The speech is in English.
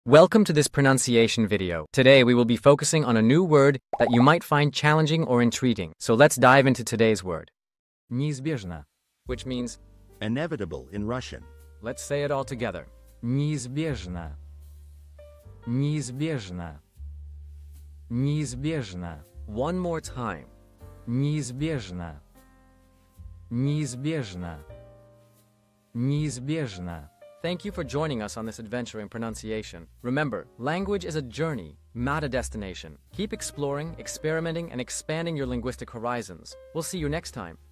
Welcome to this pronunciation video. Today we will be focusing on a new word that you might find challenging or intriguing. So let's dive into today's word. Неизбежно, which means Inevitable in Russian. let's say it all together. Неизбежно. Неизбежно. Неизбежно. One more time. Неизбежно. Неизбежно. Неизбежно. Thank you for joining us on this adventure in pronunciation. Remember, language is a journey, not a destination. Keep exploring, experimenting, and expanding your linguistic horizons. We'll see you next time.